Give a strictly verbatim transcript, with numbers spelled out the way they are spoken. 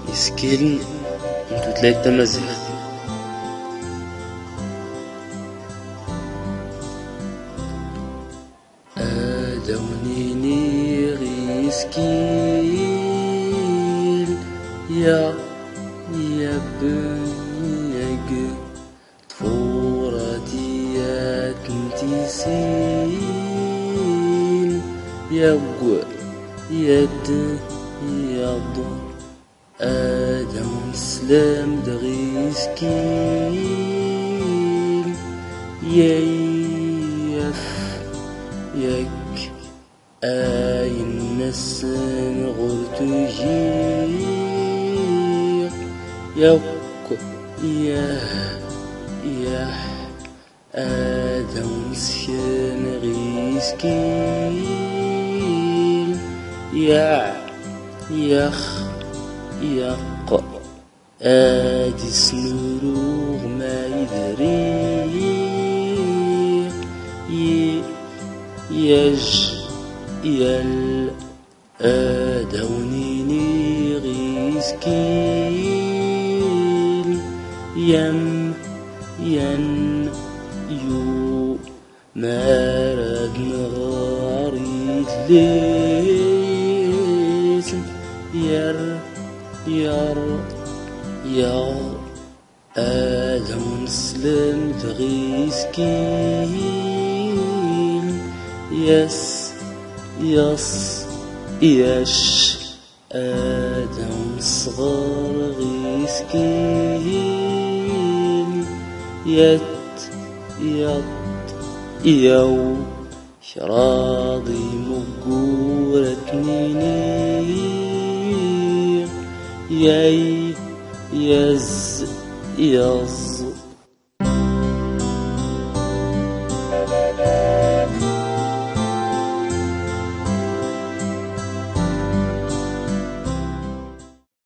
يسكيلن انتو تلاقي تمازيغ آدونيني غيسكيل يا يا بنيق طفورة ديات نتيسين يا قوى يد يض آدم سلام دغيسكيل يايف يك آين نسن غرتجير يوك يا يا آدم سكن غيسكيل يا يخ يق آدي سنروغ ما يدري يج يل آدونيني غيسكيل يم ين يو مارد نغاري ليسن ير ير يا آدم سلم تغيسكيل يس يس يش آدم صغر غيسكيل يت يط يو شراضي مقورة نيني يي يز يز